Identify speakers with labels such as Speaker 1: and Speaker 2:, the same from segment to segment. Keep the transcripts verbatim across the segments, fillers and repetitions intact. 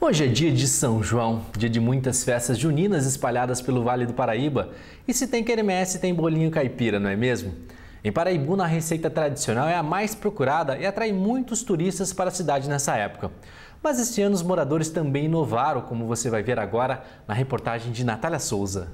Speaker 1: Hoje é dia de São João, dia de muitas festas juninas espalhadas pelo Vale do Paraíba. E se tem quermesse, tem bolinho caipira, não é mesmo? Em Paraibuna, a receita tradicional é a mais procurada e atrai muitos turistas para a cidade nessa época. Mas este ano os moradores também inovaram, como você vai ver agora na reportagem de Natália Souza.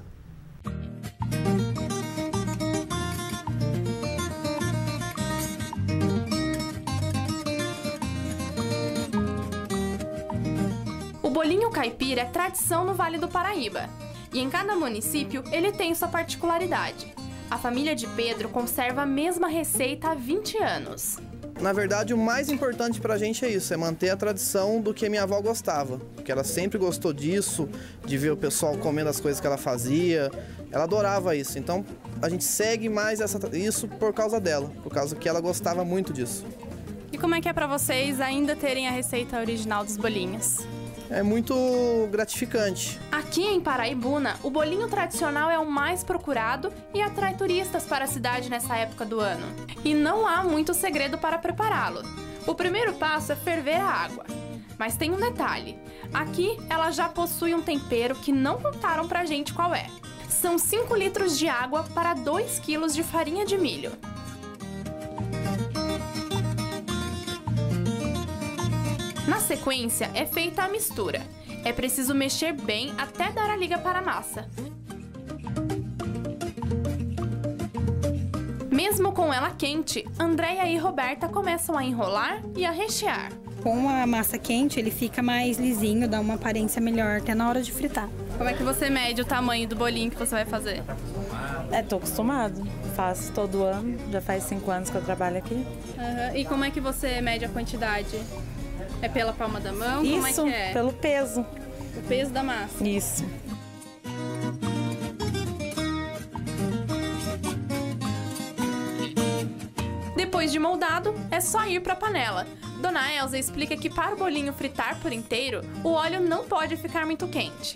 Speaker 2: O bolinho caipira é tradição no Vale do Paraíba e em cada município ele tem sua particularidade. A família de Pedro conserva a mesma receita há vinte anos.
Speaker 3: Na verdade, o mais importante pra gente é isso, é manter a tradição do que minha avó gostava. Porque ela sempre gostou disso, de ver o pessoal comendo as coisas que ela fazia. Ela adorava isso. Então, a gente segue mais essa, isso por causa dela, por causa que ela gostava muito disso.
Speaker 2: E como é que é pra vocês ainda terem a receita original dos bolinhos?
Speaker 3: É muito gratificante.
Speaker 2: Aqui em Paraibuna, o bolinho tradicional é o mais procurado e atrai turistas para a cidade nessa época do ano. E não há muito segredo para prepará-lo. O primeiro passo é ferver a água. Mas tem um detalhe. Aqui ela já possui um tempero que não contaram pra gente qual é. São cinco litros de água para dois quilos de farinha de milho. Na sequência, é feita a mistura. É preciso mexer bem até dar a liga para a massa. Mesmo com ela quente, Andréia e Roberta começam a enrolar e a rechear.
Speaker 4: Com a massa quente, ele fica mais lisinho, dá uma aparência melhor até na hora de fritar.
Speaker 2: Como é que você mede o tamanho do bolinho que você vai fazer?
Speaker 5: É, tô acostumado. Faço todo ano, já faz cinco anos que eu trabalho aqui.
Speaker 2: Uhum. E como é que você mede a quantidade? É pela palma da mão?
Speaker 5: Isso,
Speaker 2: como é que é?
Speaker 5: Pelo peso.
Speaker 2: O peso da massa?
Speaker 5: Isso.
Speaker 2: Depois de moldado, é só ir para a panela. Dona Elza explica que para o bolinho fritar por inteiro, o óleo não pode ficar muito quente.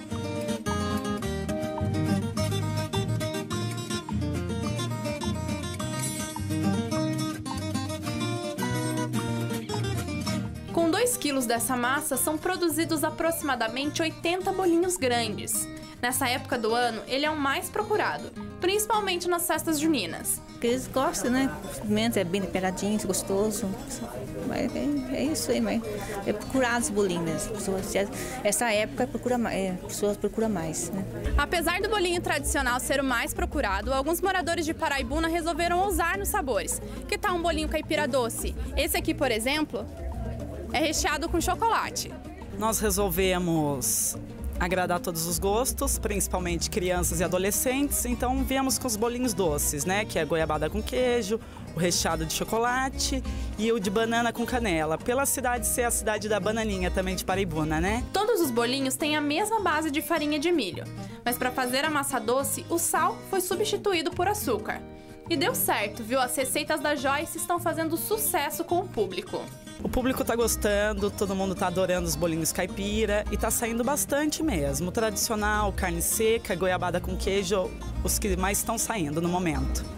Speaker 2: Com dois quilos dessa massa, são produzidos aproximadamente oitenta bolinhos grandes. Nessa época do ano, ele é o mais procurado, principalmente nas festas juninas.
Speaker 4: Porque eles gostam, né? O pimenta é bem temperadinho, gostoso. Mas é, é isso aí, mas é procurado os bolinhos. Pessoas, essa época procura mais, é, pessoas procuram mais, né?
Speaker 2: Apesar do bolinho tradicional ser o mais procurado, alguns moradores de Paraibuna resolveram ousar nos sabores. Que tal um bolinho caipira doce? Esse aqui, por exemplo, é recheado com chocolate.
Speaker 6: Nós resolvemos agradar todos os gostos, principalmente crianças e adolescentes, então viemos com os bolinhos doces, né? Que é goiabada com queijo, o recheado de chocolate e o de banana com canela. Pela cidade ser a cidade da bananinha também de Paraibuna, né?
Speaker 2: Todos os bolinhos têm a mesma base de farinha de milho, mas para fazer a massa doce, o sal foi substituído por açúcar. E deu certo, viu? As receitas da Joyce estão fazendo sucesso com o público.
Speaker 6: O público tá gostando, todo mundo tá adorando os bolinhos caipira e tá saindo bastante mesmo. O tradicional, carne seca, goiabada com queijo, os que mais estão saindo no momento.